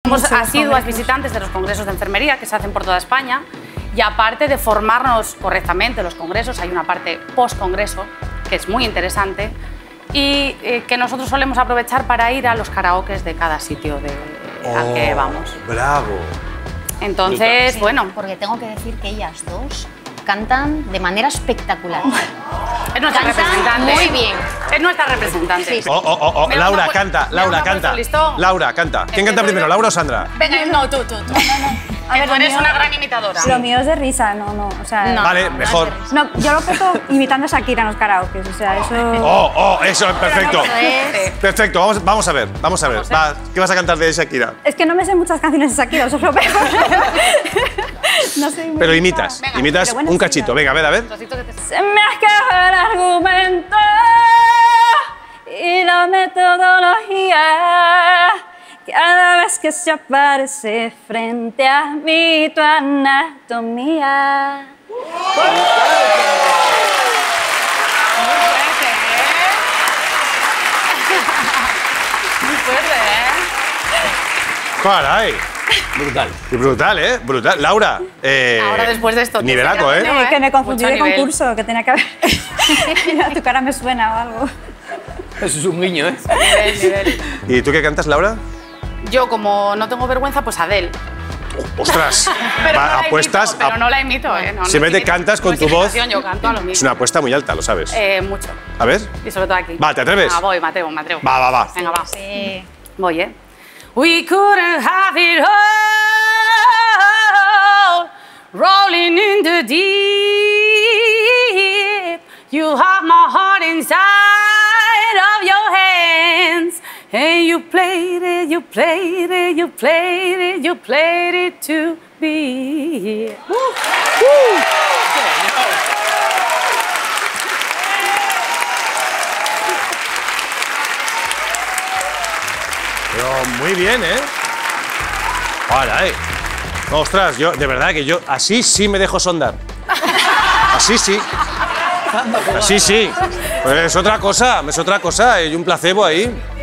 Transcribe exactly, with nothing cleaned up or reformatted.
Somos asiduas visitantes de los congresos de enfermería que se hacen por toda España y aparte de formarnos correctamente en los congresos, hay una parte post-congreso que es muy interesante y eh, que nosotros solemos aprovechar para ir a los karaokes de cada sitio de, oh, al que vamos. ¡Bravo! Entonces, sí, bueno... Porque tengo que decir que ellas dos cantan de manera espectacular. Es nuestra Cantan representante. muy bien. Es nuestra representante. Sí. Oh, oh, oh, oh. Laura, canta, Laura, canta. Laura, canta. ¿Quién canta primero, Laura o Sandra? Venga, no, tú, tú, tú. No, no. A ver, tú eres mío, una gran imitadora. Lo mío es de risa, no, no, o sea... No. Vale, mejor. No, yo lo peto imitando a Shakira en los karaokes, o sea, eso... Oh, oh, eso es perfecto. Eso es. Perfecto, vamos, vamos a ver, vamos a ver. Va, ¿qué vas a cantar de Shakira? Es que no me sé muchas canciones de Shakira, eso es lo peor. No soy muy Pero rica. imitas, Venga, imitas pero bueno, un sí, cachito. claro. Venga, a ver, a ver. Se me acaba el argumento y la metodología. Cada vez que se aparece frente a mí tu anatomía. Muy fuerte, ¿eh? Caray. Brutal. Y brutal, ¿eh? Brutal. Laura, eh... Ahora después de esto... Nivelaco, ¿eh? Eh, que me confundí Mucho de nivel. concurso, que tenía que haber... Mira, tu cara me suena o algo. Eso es un guiño, ¿eh? Nivel, nivel. ¿Y tú qué cantas, Laura? Yo, como no tengo vergüenza, pues Adele. Ostras, Pero, va, no la apuestas... imito, pero a- no la imito, ¿eh? No, no Siempre es te imita- cantas no con es tu voz. imitación, Yo canto a lo Es mismo. una apuesta muy alta, lo sabes. Eh, mucho. A ver. Y sobre todo aquí. Va, ¿te atreves? Ah, voy, me atrevo, me atrevo. Va, va, va. Venga, va. Sí. Voy, ¿eh? We couldn't have it all, rolling in the deep. You have my heart inside of your hands. And you played it, you played it, you played it, you played it to be here. Woo. Woo. Pero muy bien, ¿eh? Caray. Ostras, yo, de verdad que yo así sí me dejo sondar. Así sí. Así sí. Pues es otra cosa, es otra cosa. Hay un placebo ahí.